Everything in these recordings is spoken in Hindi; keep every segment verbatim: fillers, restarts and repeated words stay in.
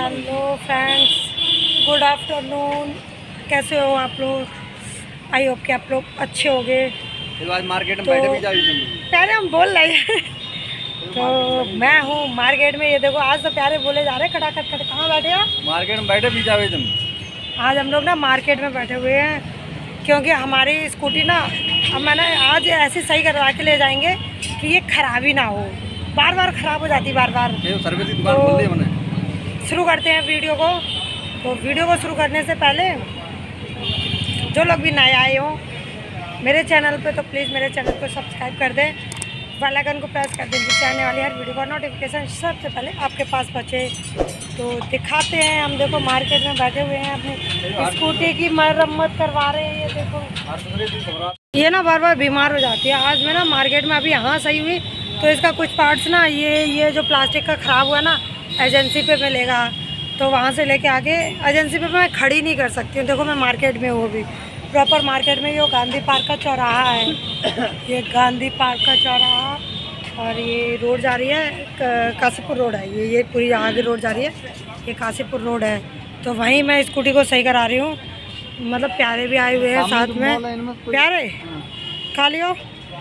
Hello friends, good afternoon. कैसे हो आप लोग? आई होप कि आप लोग अच्छे हो गए। आज मार्केट में तो बैठे भी जा प्यारे हम बोल रहे हैं तो मैं हूँ मार्केट में। ये देखो आज तो प्यारे बोले जा रहे हैं खटाखट खट। कहाँ बैठे हो? मार्केट में बैठे भी जावे तुम। आज हम लोग ना मार्केट में बैठे हुए हैं क्योंकि हमारी स्कूटी ना अब मैंने आज ऐसे सही करवा के ले जाएंगे कि ये खराबी ना हो। बार बार ख़राब हो जाती बार बार। सर्विस की दुकान खोल दी मैंने। शुरू करते हैं वीडियो को। तो वीडियो को शुरू करने से पहले जो लोग भी नए आए हों मेरे चैनल पे तो प्लीज़ मेरे चैनल को सब्सक्राइब कर दें, बेल आइकन को प्रेस कर दें जिससे आने वाली हर वीडियो का नोटिफिकेशन सबसे पहले आपके पास पहुँचे। तो दिखाते हैं, हम देखो मार्केट में बैठे हुए हैं अपनी स्कूटी की मरम्मत करवा रहे हैं। ये देखो ये ना बार बार बीमार हो जाती है। आज मैं ना मार्केट में अभी यहाँ सही हुई तो इसका कुछ पार्ट्स ना ये ये जो प्लास्टिक का ख़राब हुआ ना एजेंसी पे मिलेगा, तो वहाँ से लेके आके एजेंसी पे मैं खड़ी नहीं कर सकती हूँ। देखो मैं मार्केट में हूँ अभी प्रॉपर मार्केट में। ये गांधी पार्क का चौराहा है, ये गांधी पार्क का चौराहा और ये रोड जा रही है काशीपुर रोड है। ये ये पूरी आगे रोड जा रही है, ये काशीपुर रोड है। तो वहीं मैं स्कूटी को सही करा रही हूँ। मतलब प्यारे भी आए हुए हैं साथ में। प्यारे खा लियो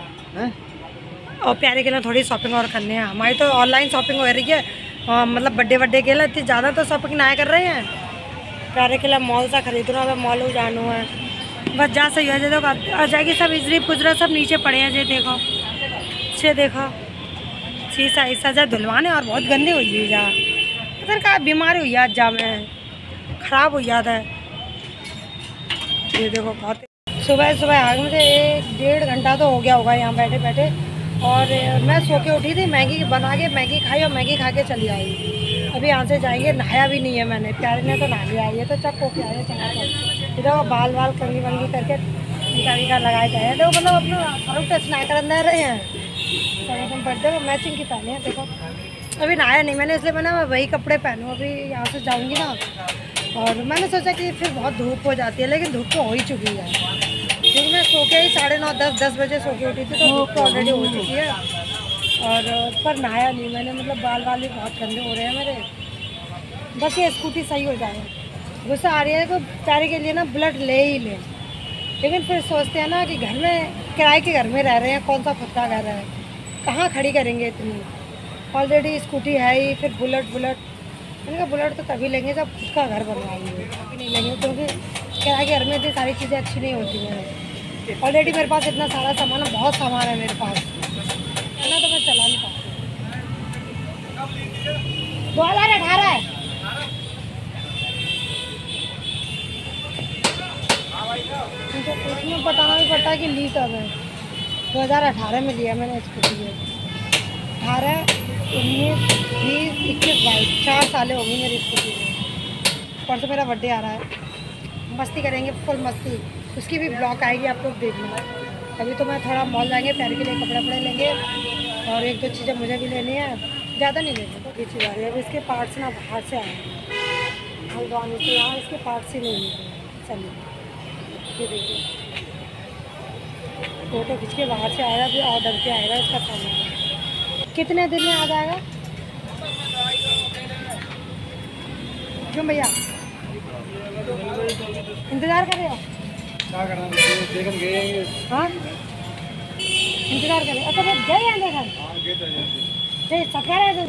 और प्यारे के लिए थोड़ी शॉपिंग और करनी है। हमारी तो ऑनलाइन शॉपिंग हो रही है और मतलब बर्थडे बर्थडे के लिए इतनी ज़्यादा तो शॉपिंग ना कर रहे हैं। प्यारे के लिए मॉल सा खरीदना है, मॉल जाना है बस। जा सही है। देखो आ जाएगी सब इजरी पुजरा सब नीचे पड़े हैं। जे देखो छे देखो शीशा ईसा जा धुलवाने और बहुत गंदी हुई है। जा पता क्या बीमारी हुई है जा में ख़राब हो जाता है। ये देखो बहुत सुबह सुबह आगे मुझे एक डेढ़ घंटा तो हो गया होगा यहाँ बैठे बैठे। और मैं सो के उठी थी, मैगी बना के मैगी खाई और मैगी खा के चली आई। अभी यहाँ से जाएंगे, नहाया भी नहीं है मैंने। प्यारे ने तो नहा लिया, ये तो चक होके आए चला कर इधर बाल वाल कंगी वंगी करके टीका वीका लगाए गए हैं। देखो मतलब अपना फरूक टच ना कर अंदर रहे हैं सब पढ़ते हो मैचिंग की पहने हैं। देखो अभी नहाया नहीं मैंने, इसलिए मैंने मैं वही कपड़े पहनूँ। अभी यहाँ से जाऊँगी ना और मैंने सोचा कि फिर बहुत धूप हो जाती है, लेकिन धूप तो हो ही चुकी है क्योंकि मैं सो के ही साढ़े नौ दस दस बजे सो के उठी थी तो धूप तो ऑलरेडी हो चुकी है। और पर नहाया नहीं मैंने, मतलब बाल वाल भी बहुत गंदे हो रहे हैं मेरे। बस ये स्कूटी सही हो जाए। गुस्सा आ रही है तो प्यारे के लिए ना बुलेट ले ही ले, लेकिन फिर सोचते हैं ना कि घर में किराए के घर में रह रहे हैं, कौन सा खुद का घर है, कहाँ खड़ी करेंगे इतनी। ऑलरेडी स्कूटी है ही, फिर बुलेट बुलेट मैंने कहा बुलेट तो तभी लेंगे जब खुद का घर बनवाएंगे, अभी नहीं लेंगे क्योंकि किराए के घर में इतनी सारी चीज़ें अच्छी नहीं होती हैं। ऑलरेडी मेरे पास इतना सारा सामान है, बहुत सामान है मेरे पास, है ना, तो मैं चला नहीं पाती। दो हज़ार अठारह है इसमें बताना भी पड़ता है कि ली कब है। दो हज़ार अठारह में लिया मैंने स्कूटी है। अठारह उन्नीस बीस इक्कीस बाईस चार साल हो गई मेरी स्कूटी में। परसों मेरा बर्थडे आ रहा है, मस्ती करेंगे फुल मस्ती। उसकी भी ब्लॉग आएगी, आप लोग देखना। अभी तो मैं थोड़ा मॉल जाएंगे, प्यारे के लिए कपड़े वपड़े लेंगे और एक दो चीज़ें मुझे भी लेनी है, ज़्यादा नहीं लेंगे। तो ये चीज़ आ रही है। अब इसके पार्ट्स ना बाहर से आए हैं हल्द्वानी से, यहाँ इसके पार्ट्स ही नहीं मिलते। चलिए ये देखिए फोटो खींच के बाहर से आएगा, फिर ऑर्डर पे आएगा इसका सामान। कितने दिन में आ जाएगा क्यों भैया? इंतज़ार कर रहे हो? क्या करना है? हाँ इंतज़ार कर रहे हो? अच्छा फिर गए हैं देखा जय सफर है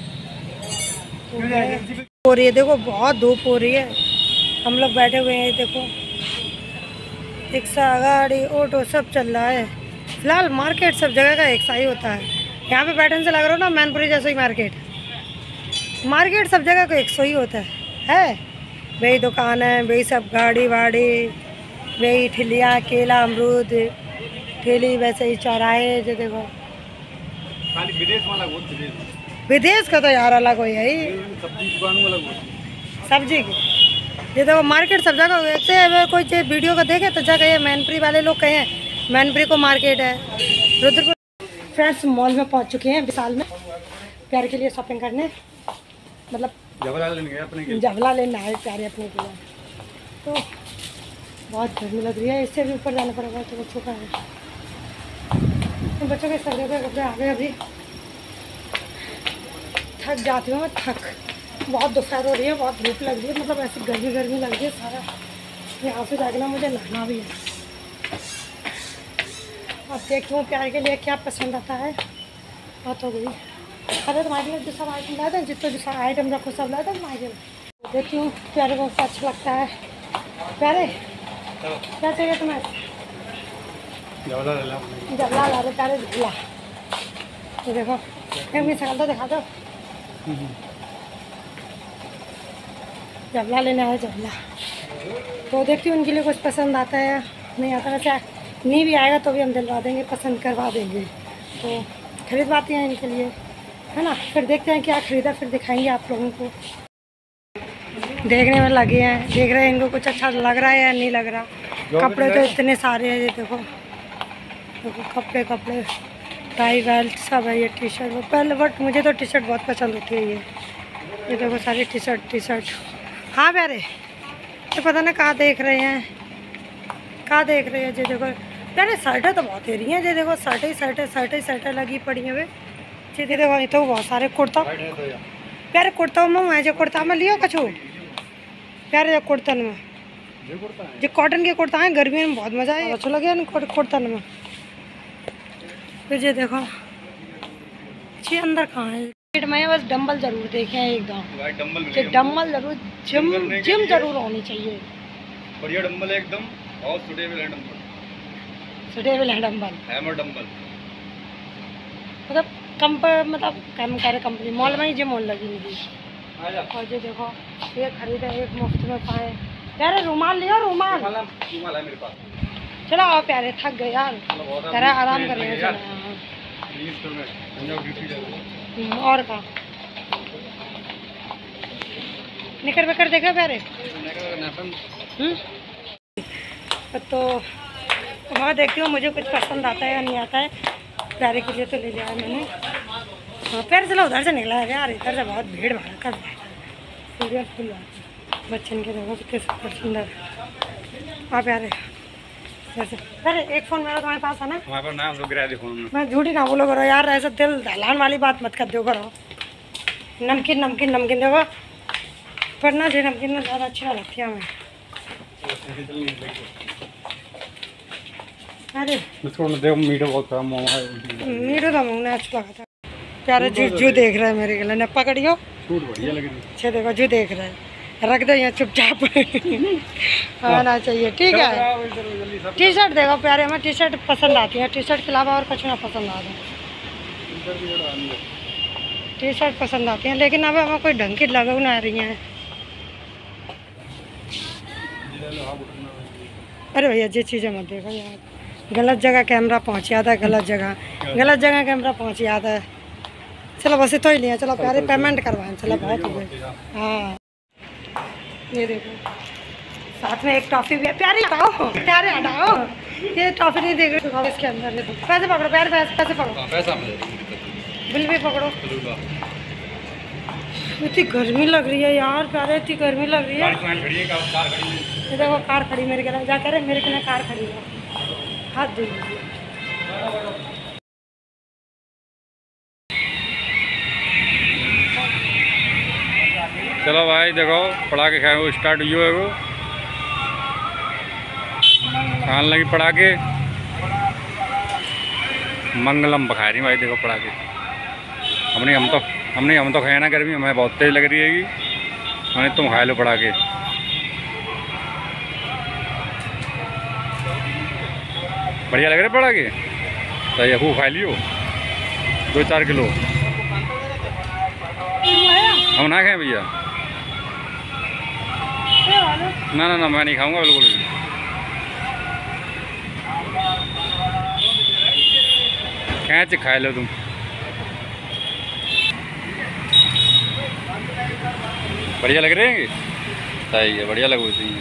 तो हो रही है। देखो बहुत धूप हो रही है, हम लोग बैठे हुए हैं। देखो रिक्शा गाड़ी ऑटो सब चल रहा है। फिलहाल मार्केट सब जगह का एक सा ही होता है। यहाँ पे बैठने से लग रहा हो ना मैनपुरी जैसा ही मार्केट मार्केट सब जगह का एक सौ ही होता है है वही दुकान है, वही सब गाड़ी वाड़ी, वही ठिलिया केला अमरूद ठेली, वैसे ही चौराहे। जो देखो विदेश वाला विदेश का तो यार अलग हो यही सब्जी दुकान अलग सब्जी की। ये देखो मार्केट सब जगह ऐसे अगर कोई चीज़ वीडियो को देखे तो जगह ये मैनपुरी वाले लोग कहें मैनपुरी को मार्केट है। रुद्रपुर फ्रेंड्स मॉल में पहुंच चुके हैं विशाल में प्यारे के लिए शॉपिंग करने, मतलब जवला लेने अपने जवला लेना है प्यारे अपने के लिए। तो बहुत गर्मी लग रही है, इससे भी ऊपर जाना पड़ेगा तो बच्चों का है। तो बच्चों के सर्दियों के कपड़े आ गए। अभी थक जाती हूँ मैं, थक बहुत दोपहर हो रही है, बहुत धूप लग रही है, मतलब ऐसी गर्मी गर्मी लग रही है सारा। यहाँ से जाके ना मुझे नहाना भी है। अब देखती हूँ प्यार के लिए क्या पसंद आता है। बात हो गई। अरे तुम्हारे लिए जो सब आइटम लाए थे, जितना जो सब आइटम रखो सब लाए थे तुम्हारे लिए। देखती हूँ प्यारे को अच्छा लगता है। प्यारे क्या चाहिए तुम्हें? जबला ले ला। जबला ला रहे प्यारे, झूला। तो देखो एक मिनट सकल तो दिखा दो। जबला लेना है, जबला। तो देखती हूँ उनके लिए कुछ पसंद आता है नहीं आता। वैसे नहीं भी आएगा तो भी हम दिलवा देंगे, पसंद करवा देंगे। तो खरीदवाते हैं इनके लिए, है ना। फिर देखते हैं क्या खरीदा, फिर दिखाएंगे आप लोगों को। देखने में लगे हैं, देख रहे हैं इनको कुछ अच्छा लग रहा है या नहीं लग रहा। कपड़े तो इतने सारे हैं, ये देखो देखो कपड़े कपड़े टाई बेल्ट सब है। ये टी शर्ट वो पहले, बट मुझे तो टी शर्ट बहुत पसंद होती है। ये ये देखो सारी टी शर्ट टी शर्ट। हाँ प्यारे, तो पता ना कहाँ देख रहे हैं, कहाँ देख रहे हैं। ये देखो प्यारे शर्टें तो बहुत दे रही हैं। ये देखो शर्टें शर्टें शर्टें शर्टें लगी पड़ी हैं वे। जी देखो ये तो बहुत सारे कुर्ता। प्यारे कुर्ता में है जो कुर्ता में लियो कछू प्यारे, जो कुर्तन में जो कॉटन के कुर्ता हैं, गर्मी में बहुत मज़ा है, अच्छा लगे कुर्तन में। फिर ये देखो जी अंदर कहाँ है। मैं बस डंबल जरूर देखे हैं एकदम, डंबल जरूर, जिम जिम जरूर होनी चाहिए। बढ़िया डंबल है एकदम, और सुटेबल है डंबल। सुटेबल है डंबल, हैमर डंबल। मतलब कम पर, मतलब कम करे कंपनी मॉल में ही जिम होने लगी मुझे। और ये देखो ये खरीदा एक मुफ्त में पाए। प्यारे रुमाल लियो, रुमाल रुमाल है मेरे पास। चलो आओ प्यारे, थक गए यार, जरा आराम कर लेंगे। और का निकर बेकर देखा प्यारे। तो मैं देखती हूँ मुझे कुछ पसंद आता है या नहीं आता है। प्यारे के लिए तो ले लिया है मैंने। हाँ प्यारे चलो उधर से निकला है यार, इधर से बहुत भीड़ भाड़ कर सूर्य फुल बच्चन के देखो कितने सुंदर। हाँ प्यारे जैसे अरे एक फ़ोन मेरा तुम्हारे पास है ना? हमारे पास नाम गिरा दे फोन में। मैं झूठी ना बोलो करो यार, ऐसा दिल दहलान वाली बात मत कर दो करो। नमकीन नमकीन नमकीन देखो, पर ना जो नमकीन में ज़्यादा अच्छी लगती है हमें। अरे देखो मीठा बहुत था, मीठो तो मुँह अच्छा लगा था। प्यारे जू जू देख रहा है मेरे गले ने, पकड़ियो। सूट बढ़िया लग रही। अच्छा देखो जू देख रहा है, रख दो यहाँ चुपचाप। आना चाहिए ठीक है। टी शर्ट देखो प्यारे, हमें टी शर्ट पसंद आती है, टी शर्ट के अलावा और कुछ ना पसंद आता है। टी शर्ट पसंद आती है, लेकिन अब हमें कोई ढंग की लगू ना रही है। अरे भैया ये चीज़ें मत देखो यार, गलत जगह कैमरा पहुँच जाता है, गलत जगह गलत जगह कैमरा पहुँच जाता है। चलो बस तो ही लिया, चलो प्यारे पेमेंट करवाएं। चलो बहुत हो गए। हाँ ये देखो साथ में एक टॉफ़ी भी है। प्यारे हटाओ, प्यारे हटाओ, ये टॉफ़ी नहीं देख रहे इसके अंदर। पैसे पकड़ो प्यारे, पैसे पैसे पकड़ो, पैसा बिल भी पकड़ो। इतनी गर्मी लग रही है यार प्यारे, इतनी गर्मी लग रही है। ये देखो कार खड़ी मेरे घर, जा कर मेरे के कार खड़ी है, हाथ दे। चलो भाई देखो पटाखे खाए वो स्टार्ट हुई है, वो खाने लगी पटाखे। मंगलम बखा रही भाई, देखो पटाखे। हमने हम तो हमने हम तो खाए ना, गर्मी हमें बहुत तेज लग रही है। हमने तुम खा लो पटाखे। बढ़िया लग रहे पटाखे, सही है, खूब खा लियो दो चार किलो। हम ना खाएं भैया, ना ना ना मैं नहीं खाऊंगा बिल्कुल भी। कैच खा लो तुम। बढ़िया लग रहे हैं, सही है, बढ़िया लगो चाहिए।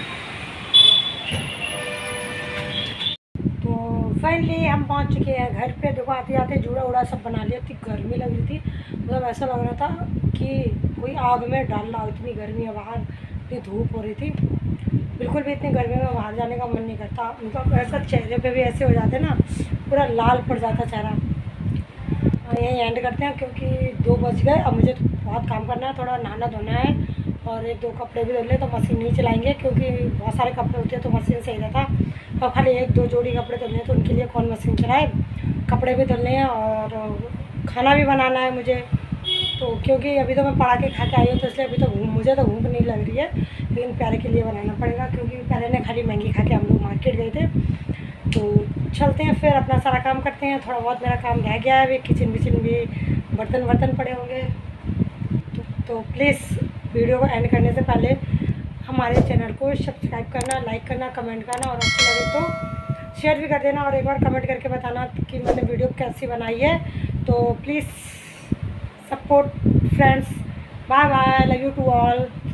तो फाइनली हम पहुंच चुके हैं घर पे। देखो आते आते जूड़ा उड़ा सब बना लिया। इतनी गर्मी लग रही थी, मतलब ऐसा लग रहा था कि कोई आग में डाल रहा हो, इतनी गर्मी है बाहर, इतनी धूप हो रही थी। बिल्कुल भी इतनी गर्मी में बाहर जाने का मन नहीं करता। मतलब ऐसा चेहरे पे भी ऐसे हो जाते ना, पूरा लाल पड़ जाता चेहरा। यहीं एंड करते हैं क्योंकि दो बज गए। अब मुझे बहुत काम करना है, थोड़ा नहाना धोना है और एक दो कपड़े भी धुल ले तो मशीन नहीं चलाएंगे क्योंकि बहुत सारे कपड़े होते हैं तो मशीन सही रहता। और खाली एक दो जोड़ी कपड़े धुलने हैं तो उनके लिए कौन मशीन चलाए। कपड़े भी धुलने हैं और खाना भी बनाना है मुझे, तो क्योंकि अभी तो मैं पढ़ा के खा के आई हूँ तो इसलिए अभी तो भूख मुझे तो भूख नहीं लग रही है, लेकिन प्यारे के लिए बनाना पड़ेगा क्योंकि प्यारे ने खाली मैगी खा के हम लोग मार्केट गए थे। तो चलते हैं फिर अपना सारा काम करते हैं। थोड़ा बहुत मेरा काम रह गया है, अभी किचन विचन भी बर्तन वर्तन पड़े होंगे। तो, तो प्लीज़ वीडियो को एंड करने से पहले हमारे चैनल को सब्सक्राइब करना, लाइक करना, कमेंट करना और अच्छा लगे तो शेयर भी कर देना और एक बार कमेंट करके बताना कि मैंने वीडियो कैसी बनाई है। तो please support friends. Bye bye, love you to all.